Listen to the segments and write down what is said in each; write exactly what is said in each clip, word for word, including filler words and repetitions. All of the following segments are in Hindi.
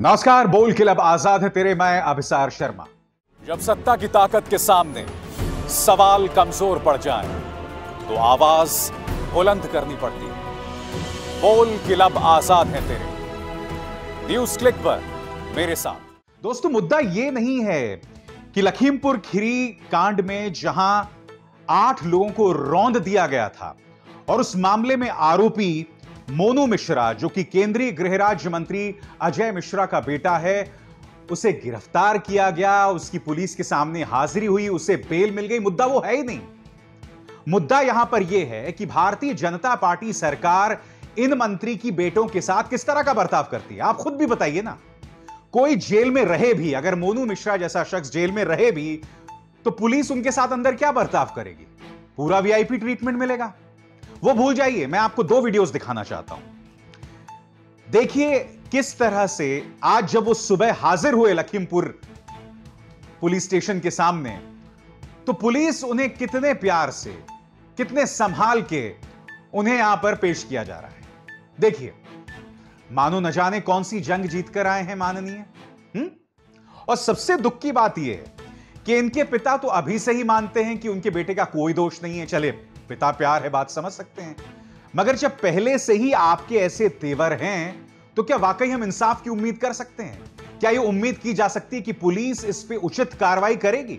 नमस्कार, बोल क्लब आजाद है तेरे, मैं अभिसार शर्मा। जब सत्ता की ताकत के सामने सवाल कमजोर पड़ जाए तो आवाज बुलंद करनी पड़ती है। बोल क्लब आजाद है तेरे, न्यूज क्लिक पर मेरे साथ। दोस्तों, मुद्दा यह नहीं है कि लखीमपुर खीरी कांड में जहां आठ लोगों को रौंद दिया गया था और उस मामले में आरोपी मोनू मिश्रा, जो कि केंद्रीय गृह राज्य मंत्री अजय मिश्रा का बेटा है, उसे गिरफ्तार किया गया, उसकी पुलिस के सामने हाजिरी हुई, उसे बेल मिल गई। मुद्दा वो है ही नहीं। मुद्दा यहां पर यह है कि भारतीय जनता पार्टी सरकार इन मंत्री की बेटों के साथ किस तरह का बर्ताव करती है। आप खुद भी बताइए ना। कोई जेल में रहे भी, अगर मोनू मिश्रा जैसा शख्स जेल में रहे भी, तो पुलिस उनके साथ अंदर क्या बर्ताव करेगी? पूरा वीआईपी ट्रीटमेंट मिलेगा। वो भूल जाइए, मैं आपको दो वीडियोस दिखाना चाहता हूं। देखिए किस तरह से आज जब वो सुबह हाजिर हुए लखीमपुर पुलिस स्टेशन के सामने, तो पुलिस उन्हें कितने प्यार से, कितने संभाल के उन्हें यहां पर पेश किया जा रहा है। देखिए, मानो न जाने कौन सी जंग जीत कर आए हैं माननीय। हम्म और सबसे दुख की बात यह है कि इनके पिता तो अभी से ही मानते हैं कि उनके बेटे का कोई दोष नहीं है। चले, पिता प्यार है, बात समझ सकते हैं, मगर जब पहले से ही आपके ऐसे तेवर हैं, तो क्या वाकई हम इंसाफ की उम्मीद कर सकते हैं? क्या यह उम्मीद की जा सकती है कि पुलिस इस पे उचित कार्रवाई करेगी?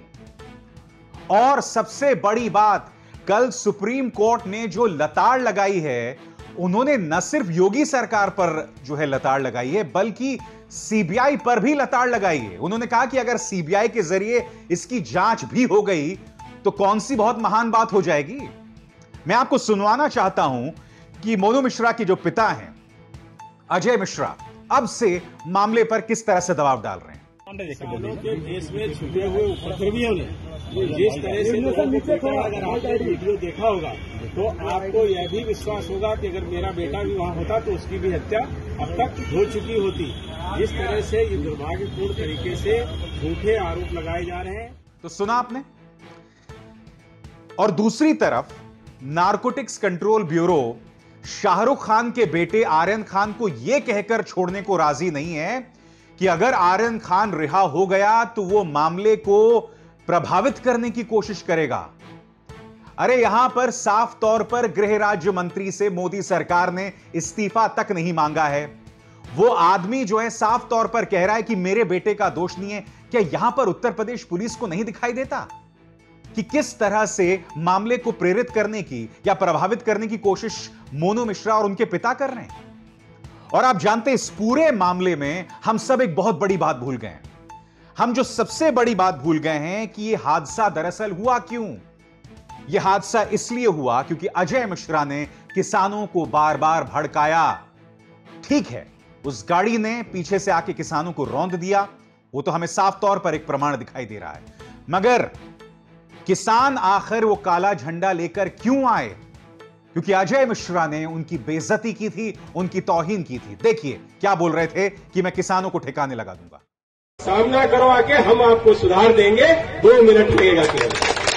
और सबसे बड़ी बात, कल सुप्रीम कोर्ट ने जो लताड़ लगाई है, उन्होंने न सिर्फ योगी सरकार पर जो है लताड़ लगाई है, बल्कि सीबीआई पर भी लताड़ लगाई है। उन्होंने कहा कि अगर सीबीआई के जरिए इसकी जांच भी हो गई तो कौन सी बहुत महान बात हो जाएगी। मैं आपको सुनवाना चाहता हूं कि मोनू मिश्रा के जो पिता हैं अजय मिश्रा, अब से मामले पर किस तरह से दबाव डाल रहे हैं। सालों के देश में छुपे हुए उपद्रवियों ने जिस तरह से लोगों को पीटा, अगर आपने वीडियो देखा होगा तो आपको यह भी विश्वास होगा कि अगर मेरा बेटा भी वहां होता तो उसकी भी हत्या अब तक हो चुकी होती। जिस तरह से ये दुर्भाग्यपूर्ण तरीके से झूठे आरोप लगाए जा रहे हैं। तो सुना आपने। और दूसरी तरफ Narcotics Control Bureau Shahrukh Khan के बेटे आर्यन खान को यह कहकर छोड़ने को राजी नहीं है कि अगर आर्यन खान रिहा हो गया तो वो मामले को प्रभावित करने की कोशिश करेगा। अरे यहां पर साफ तौर पर गृह राज्य मंत्री से मोदी सरकार ने इस्तीफा तक नहीं मांगा है। वो आदमी जो है साफ तौर पर कह रहा है कि मेरे बेटे का दोष नहीं है। क्या यहां पर उत्तर प्रदेश पुलिस को नहीं दिखाई देता कि किस तरह से मामले को प्रेरित करने की या प्रभावित करने की कोशिश मोनू मिश्रा और उनके पिता कर रहे हैं? और आप जानते हैं, इस पूरे मामले में हम सब एक बहुत बड़ी बात भूल गए हैं। हम जो सबसे बड़ी बात भूल गए हैं कि यह हादसा दरअसल हुआ क्यों। यह हादसा इसलिए हुआ क्योंकि अजय मिश्रा ने किसानों को बार बार भड़काया। ठीक है, उस गाड़ी ने पीछे से आके किसानों को रौंद दिया, वो तो हमें साफ तौर पर एक प्रमाण दिखाई दे रहा है, मगर किसान आखिर वो काला झंडा लेकर क्यों आए? क्योंकि अजय मिश्रा ने उनकी बेइज्जती की थी, उनकी तौहीन की थी। देखिए क्या बोल रहे थे कि मैं किसानों को ठिकाने लगा दूंगा। सामना करवा के हम आपको सुधार देंगे, दो मिनट लगेगा केवल।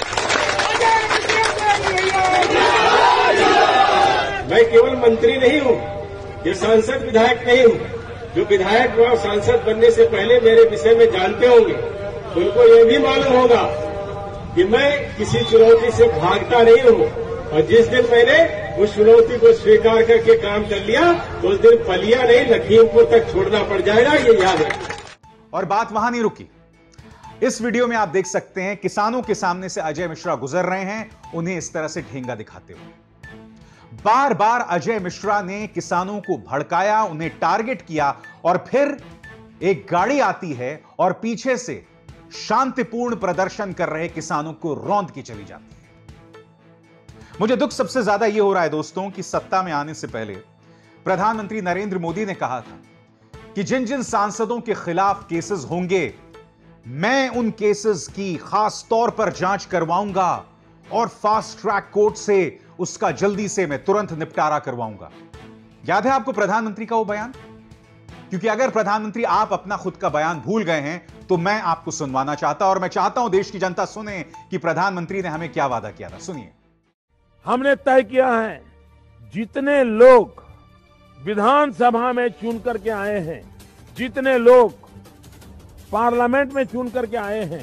मैं केवल मंत्री नहीं हूं, ये सांसद विधायक नहीं हूं। जो विधायक व सांसद बनने से पहले मेरे विषय में जानते होंगे, उनको ये भी मालूम होगा कि मैं किसी चुनौती से भागता नहीं हूं। और जिस दिन मैंने उस चुनौती को स्वीकार करके काम कर लिया, तो उस दिन पलिया नहीं, लखीमपुर तक छोड़ना पड़ जाएगा, ये याद रखें। और बात वहां नहीं रुकी। इस वीडियो में आप देख सकते हैं किसानों के सामने से अजय मिश्रा गुजर रहे हैं, उन्हें इस तरह से ठेंगा दिखाते हुए। बार बार अजय मिश्रा ने किसानों को भड़काया, उन्हें टारगेट किया, और फिर एक गाड़ी आती है और पीछे से शांतिपूर्ण प्रदर्शन कर रहे किसानों को रौंद की चली जाती है। मुझे दुख सबसे ज्यादा यह हो रहा है दोस्तों कि सत्ता में आने से पहले प्रधानमंत्री नरेंद्र मोदी ने कहा था कि जिन जिन सांसदों के खिलाफ केसेस होंगे, मैं उन केसेस की खास तौर पर जांच करवाऊंगा और फास्ट ट्रैक कोर्ट से उसका जल्दी से मैं तुरंत निपटारा करवाऊंगा। याद है आपको प्रधानमंत्री का वो बयान? क्योंकि अगर प्रधानमंत्री आप अपना खुद का बयान भूल गए हैं तो मैं आपको सुनवाना चाहता, और मैं चाहता हूं देश की जनता सुने कि प्रधानमंत्री ने हमें क्या वादा किया था। सुनिए। हमने तय किया है, जितने लोग विधानसभा में चुन करके आए हैं, जितने लोग पार्लियामेंट में चुन करके आए हैं,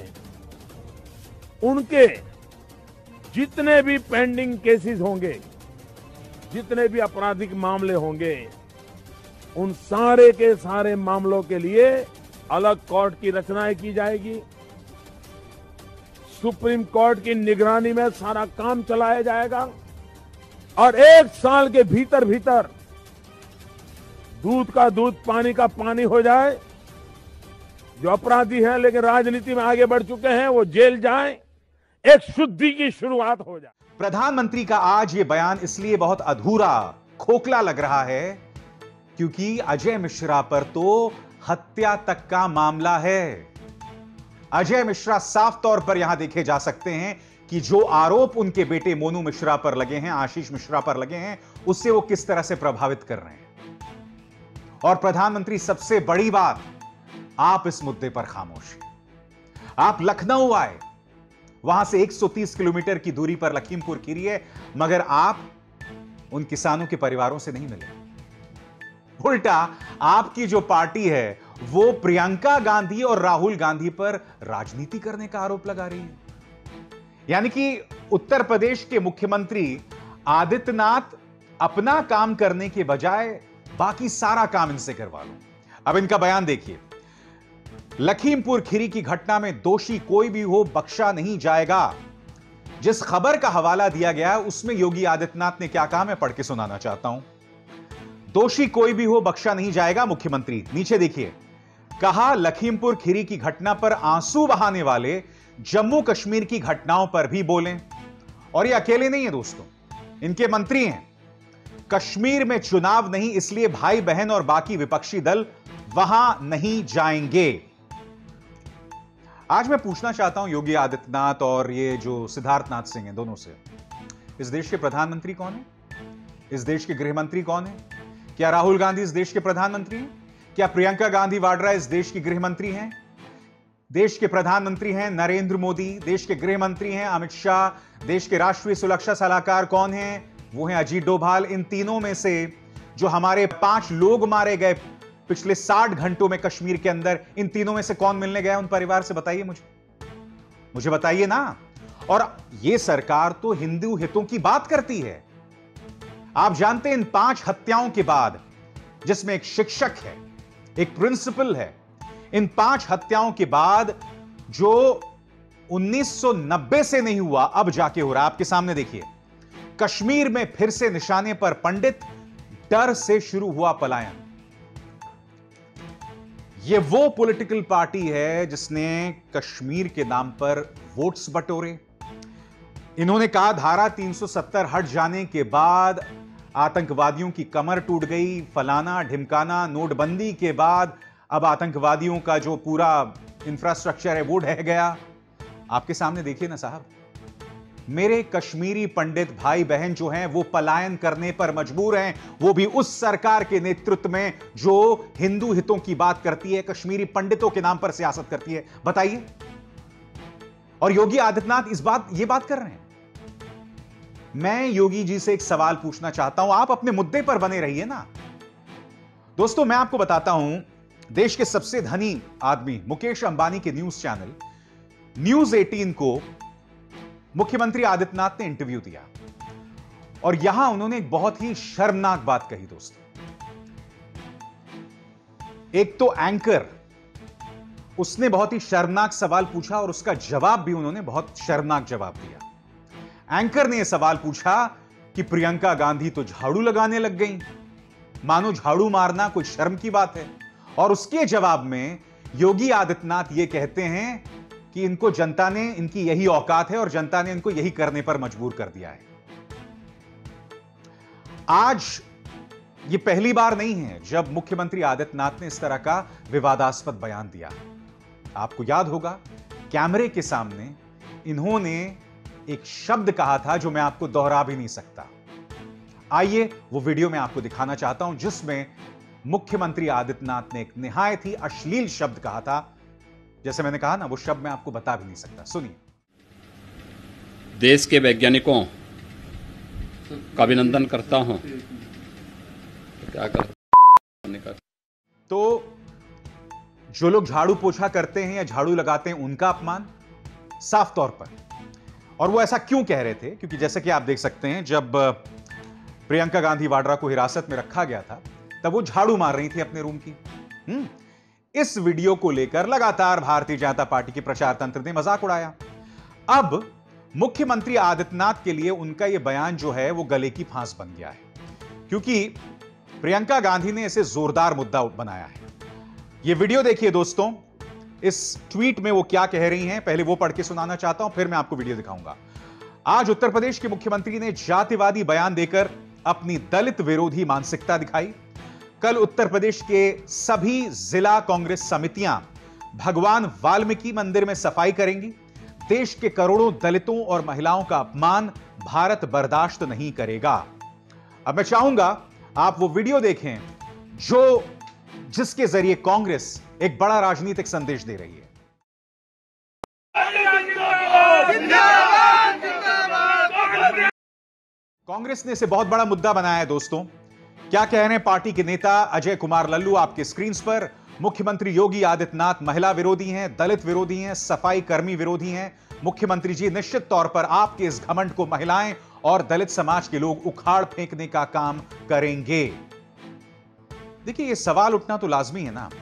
उनके जितने भी पेंडिंग केसेस होंगे, जितने भी आपराधिक मामले होंगे, उन सारे के सारे मामलों के लिए अलग कोर्ट की रचना की जाएगी। सुप्रीम कोर्ट की निगरानी में सारा काम चलाया जाएगा और एक साल के भीतर भीतर दूध का दूध, पानी का पानी हो जाए। जो अपराधी हैं लेकिन राजनीति में आगे बढ़ चुके हैं, वो जेल जाएं, एक शुद्धि की शुरुआत हो जाए। प्रधानमंत्री का आज यह बयान इसलिए बहुत अधूरा, खोखला लग रहा है क्योंकि अजय मिश्रा पर तो हत्या तक का मामला है। अजय मिश्रा साफ तौर पर यहां देखे जा सकते हैं कि जो आरोप उनके बेटे मोनू मिश्रा पर लगे हैं, आशीष मिश्रा पर लगे हैं, उससे वो किस तरह से प्रभावित कर रहे हैं। और प्रधानमंत्री, सबसे बड़ी बात, आप इस मुद्दे पर खामोश हैं। आप लखनऊ आए, वहां से एक सौ तीस किलोमीटर की दूरी पर लखीमपुर खीरी है, मगर आप उन किसानों के परिवारों से नहीं मिले। उल्टा आपकी जो पार्टी है वो प्रियंका गांधी और राहुल गांधी पर राजनीति करने का आरोप लगा रही है। यानी कि उत्तर प्रदेश के मुख्यमंत्री आदित्यनाथ अपना काम करने के बजाय बाकी सारा काम इनसे करवा लो। अब इनका बयान देखिए। लखीमपुर खीरी की घटना में दोषी कोई भी हो बख्शा नहीं जाएगा। जिस खबर का हवाला दिया गया उसमें योगी आदित्यनाथ ने क्या कहा, मैं पढ़ के सुनाना चाहता हूं। दोषी कोई भी हो बख्शा नहीं जाएगा, मुख्यमंत्री। नीचे देखिए, कहा लखीमपुर खीरी की घटना पर आंसू बहाने वाले जम्मू कश्मीर की घटनाओं पर भी बोलें। और ये अकेले नहीं है दोस्तों, इनके मंत्री हैं। कश्मीर में चुनाव नहीं, इसलिए भाई बहन और बाकी विपक्षी दल वहां नहीं जाएंगे। आज मैं पूछना चाहता हूं योगी आदित्यनाथ और ये जो सिद्धार्थनाथ सिंह हैं, दोनों से, इस देश के प्रधानमंत्री कौन है? इस देश के गृह मंत्री कौन है? क्या राहुल गांधी इस देश के प्रधानमंत्री हैं? क्या प्रियंका गांधी वाड्रा इस देश की गृह मंत्री हैं? देश के प्रधानमंत्री हैं नरेंद्र मोदी, देश के गृह मंत्री हैं अमित शाह, देश के राष्ट्रीय सुरक्षा सलाहकार कौन हैं? वो हैं अजीत डोभाल। इन तीनों में से जो हमारे पांच लोग मारे गए पिछले साठ घंटों में कश्मीर के अंदर, इन तीनों में से कौन मिलने गया उन परिवार से? बताइए मुझे, मुझे बताइए ना। और यह सरकार तो हिंदू हितों की बात करती है। आप जानते हैं इन पांच हत्याओं के बाद, जिसमें एक शिक्षक है, एक प्रिंसिपल है, इन पांच हत्याओं के बाद जो उन्नीस सौ नब्बे से नहीं हुआ अब जाके हो रहा। आपके सामने देखिए, कश्मीर में फिर से निशाने पर पंडित, डर से शुरू हुआ पलायन। यह वो पॉलिटिकल पार्टी है जिसने कश्मीर के नाम पर वोट्स बटोरे। इन्होंने कहा धारा तीन सौ सत्तर हट जाने के बाद आतंकवादियों की कमर टूट गई, फलाना ढिमकाना, नोटबंदी के बाद अब आतंकवादियों का जो पूरा इंफ्रास्ट्रक्चर है वो ढह गया। आपके सामने देखिए ना साहब, मेरे कश्मीरी पंडित भाई बहन जो हैं वो पलायन करने पर मजबूर हैं, वो भी उस सरकार के नेतृत्व में जो हिंदू हितों की बात करती है, कश्मीरी पंडितों के नाम पर सियासत करती है। बताइए। और योगी आदित्यनाथ इस बात ये बात कर रहे हैं। मैं योगी जी से एक सवाल पूछना चाहता हूं, आप अपने मुद्दे पर बने रहिए ना। दोस्तों, मैं आपको बताता हूं, देश के सबसे धनी आदमी मुकेश अंबानी के न्यूज चैनल न्यूज अठारह को मुख्यमंत्री आदित्यनाथ ने इंटरव्यू दिया और यहां उन्होंने एक बहुत ही शर्मनाक बात कही दोस्तों। एक तो एंकर, उसने बहुत ही शर्मनाक सवाल पूछा और उसका जवाब भी उन्होंने बहुत शर्मनाक जवाब दिया। एंकर ने यह सवाल पूछा कि प्रियंका गांधी तो झाड़ू लगाने लग गई, मानो झाड़ू मारना कोई शर्म की बात है। और उसके जवाब में योगी आदित्यनाथ यह कहते हैं कि इनको जनता ने, इनकी यही औकात है और जनता ने इनको यही करने पर मजबूर कर दिया है। आज यह पहली बार नहीं है जब मुख्यमंत्री आदित्यनाथ ने इस तरह का विवादास्पद बयान दिया। आपको याद होगा, कैमरे के सामने इन्होंने एक शब्द कहा था जो मैं आपको दोहरा भी नहीं सकता। आइए वो वीडियो मैं आपको दिखाना चाहता हूं जिसमें मुख्यमंत्री आदित्यनाथ ने एक निहायत ही अश्लील शब्द कहा था। जैसे मैंने कहा ना, वो शब्द मैं आपको बता भी नहीं सकता। सुनिए। देश के वैज्ञानिकों का अभिनंदन करता हूं। क्या कर तो जो लोग झाड़ू पोछा करते हैं या झाड़ू लगाते हैं उनका अपमान, साफ तौर पर। और वो ऐसा क्यों कह रहे थे? क्योंकि जैसे कि आप देख सकते हैं, जब प्रियंका गांधी वाड्रा को हिरासत में रखा गया था तब वो झाड़ू मार रही थी अपने रूम की। हम्म इस वीडियो को लेकर लगातार भारतीय जनता पार्टी के प्रचार तंत्र ने मजाक उड़ाया। अब मुख्यमंत्री आदित्यनाथ के लिए उनका यह बयान जो है वो गले की फांस बन गया है, क्योंकि प्रियंका गांधी ने इसे जोरदार मुद्दा बनाया है। यह वीडियो देखिए दोस्तों, इस ट्वीट में वो क्या कह रही हैं, पहले वो पढ़ के सुनाना चाहता हूं, फिर मैं आपको वीडियो दिखाऊंगा। आज उत्तर प्रदेश के मुख्यमंत्री ने जातिवादी बयान देकर अपनी दलित विरोधी मानसिकता दिखाई। कल उत्तर प्रदेश के सभी जिला कांग्रेस समितियां भगवान वाल्मीकि मंदिर में सफाई करेंगी। देश के करोड़ों दलितों और महिलाओं का अपमान भारत बर्दाश्त नहीं करेगा। अब मैं चाहूंगा आप वो वीडियो देखें जो जिसके जरिए कांग्रेस एक बड़ा राजनीतिक संदेश दे रही है। कांग्रेस ने इसे बहुत बड़ा मुद्दा बनाया है दोस्तों। क्या कह रहे हैं पार्टी के नेता अजय कुमार लल्लू आपके स्क्रीन पर? मुख्यमंत्री योगी आदित्यनाथ महिला विरोधी हैं, दलित विरोधी हैं, सफाई कर्मी विरोधी हैं। मुख्यमंत्री जी, निश्चित तौर पर आपके इस घमंड को महिलाएं और दलित समाज के लोग उखाड़ फेंकने का काम करेंगे। देखिए, यह सवाल उठना तो लाजमी है ना।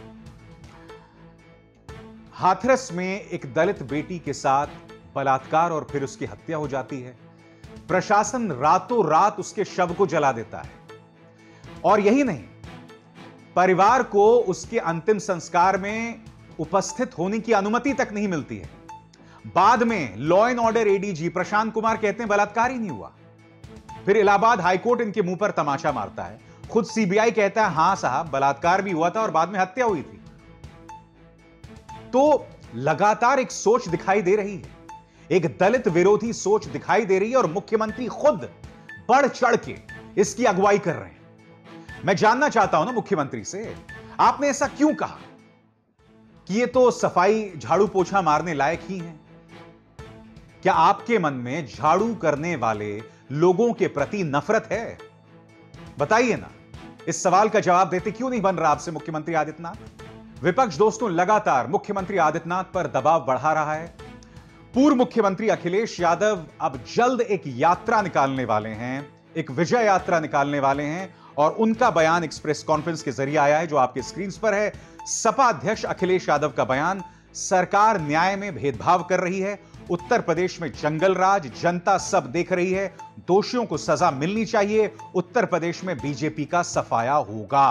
हाथरस में एक दलित बेटी के साथ बलात्कार और फिर उसकी हत्या हो जाती है। प्रशासन रातों रात उसके शव को जला देता है, और यही नहीं, परिवार को उसके अंतिम संस्कार में उपस्थित होने की अनुमति तक नहीं मिलती है। बाद में law and order ADG Prashant Kumar कहते हैं बलात्कार ही नहीं हुआ। फिर इलाहाबाद हाईकोर्ट इनके मुंह पर तमाचा मारता है। खुद सीबीआई कहता है हां साहब, बलात्कार भी हुआ था और बाद में हत्या हुई थी। तो लगातार एक सोच दिखाई दे रही है, एक दलित विरोधी सोच दिखाई दे रही है, और मुख्यमंत्री खुद बढ़ चढ़ के इसकी अगुवाई कर रहे हैं। मैं जानना चाहता हूं ना मुख्यमंत्री से, आपने ऐसा क्यों कहा कि ये तो सफाई झाड़ू पोछा मारने लायक ही हैं? क्या आपके मन में झाड़ू करने वाले लोगों के प्रति नफरत है? बताइए ना। इस सवाल का जवाब देते क्यों नहीं बन रहा आपसे मुख्यमंत्री आदित्यनाथ? विपक्ष दोस्तों लगातार मुख्यमंत्री आदित्यनाथ पर दबाव बढ़ा रहा है। पूर्व मुख्यमंत्री अखिलेश यादव अब जल्द एक यात्रा निकालने वाले हैं, एक विजय यात्रा निकालने वाले हैं, और उनका बयान एक्सप्रेस कॉन्फ्रेंस के जरिए आया है जो आपके स्क्रीन पर है। सपा अध्यक्ष अखिलेश यादव का बयान, सरकार न्याय में भेदभाव कर रही है, उत्तर प्रदेश में जंगल राज, जनता सब देख रही है, दोषियों को सजा मिलनी चाहिए, उत्तर प्रदेश में बीजेपी का सफाया होगा।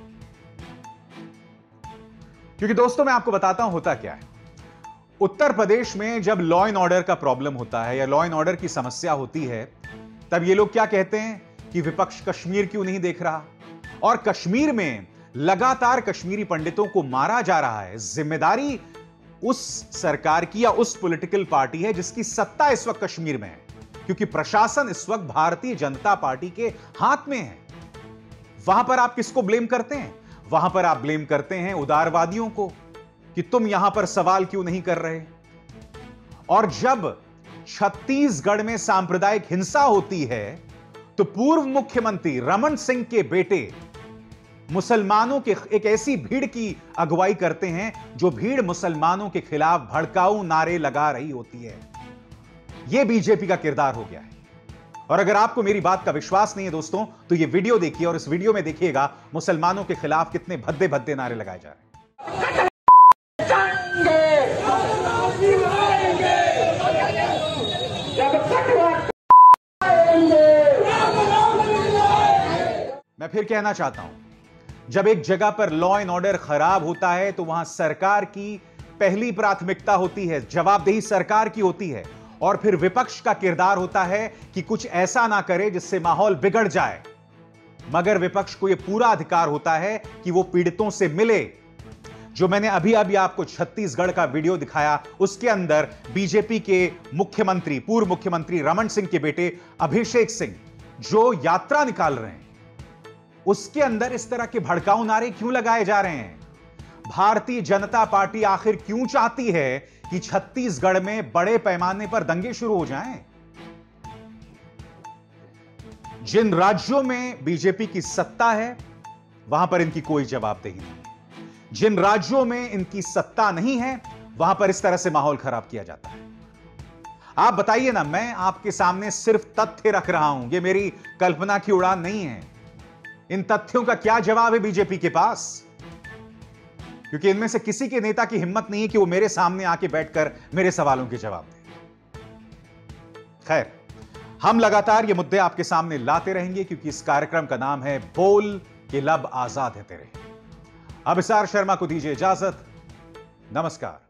क्योंकि दोस्तों मैं आपको बताता हूं होता क्या है। उत्तर प्रदेश में जब लॉ एंड ऑर्डर का प्रॉब्लम होता है या लॉ एंड ऑर्डर की समस्या होती है, तब ये लोग क्या कहते हैं कि विपक्ष कश्मीर क्यों नहीं देख रहा, और कश्मीर में लगातार कश्मीरी पंडितों को मारा जा रहा है। जिम्मेदारी उस सरकार की या उस पॉलिटिकल पार्टी है जिसकी सत्ता इस वक्त कश्मीर में है, क्योंकि प्रशासन इस वक्त भारतीय जनता पार्टी के हाथ में है। वहां पर आप किसको ब्लेम करते हैं? वहां पर आप ब्लेम करते हैं उदारवादियों को कि तुम यहां पर सवाल क्यों नहीं कर रहे। और जब छत्तीसगढ़ में सांप्रदायिक हिंसा होती है तो पूर्व मुख्यमंत्री रमन सिंह के बेटे मुसलमानों के एक ऐसी भीड़ की अगुवाई करते हैं जो भीड़ मुसलमानों के खिलाफ भड़काऊ नारे लगा रही होती है। यह बीजेपी का किरदार हो गया है। और अगर आपको मेरी बात का विश्वास नहीं है दोस्तों, तो यह वीडियो देखिए, और इस वीडियो में देखिएगा मुसलमानों के खिलाफ कितने भद्दे भद्दे नारे लगाए जा रहे हैं। मैं फिर कहना चाहता हूं, जब एक जगह पर लॉ एंड ऑर्डर खराब होता है तो वहां सरकार की पहली प्राथमिकता होती है, जवाबदेही सरकार की होती है, और फिर विपक्ष का किरदार होता है कि कुछ ऐसा ना करे जिससे माहौल बिगड़ जाए। मगर विपक्ष को यह पूरा अधिकार होता है कि वो पीड़ितों से मिले। जो मैंने अभी अभी आपको छत्तीसगढ़ का वीडियो दिखाया, उसके अंदर बीजेपी के मुख्यमंत्री, पूर्व मुख्यमंत्री रमन सिंह के बेटे अभिषेक सिंह जो यात्रा निकाल रहे हैं, उसके अंदर इस तरह के भड़काऊ नारे क्यों लगाए जा रहे हैं? भारतीय जनता पार्टी आखिर क्यों चाहती है कि छत्तीसगढ़ में बड़े पैमाने पर दंगे शुरू हो जाएं? जिन राज्यों में बीजेपी की सत्ता है वहां पर इनकी कोई जवाबदेही नहीं। जिन राज्यों में इनकी सत्ता नहीं है वहां पर इस तरह से माहौल खराब किया जाता है। आप बताइए ना, मैं आपके सामने सिर्फ तथ्य रख रहा हूं, यह मेरी कल्पना की उड़ान नहीं है। इन तथ्यों का क्या जवाब है बीजेपी के पास? क्योंकि इनमें से किसी के नेता की हिम्मत नहीं है कि वो मेरे सामने आके बैठकर मेरे सवालों के जवाब दें। खैर, हम लगातार ये मुद्दे आपके सामने लाते रहेंगे क्योंकि इस कार्यक्रम का नाम है बोल के लब आजाद है तेरे। अब अभिसार शर्मा को दीजिए इजाजत। नमस्कार।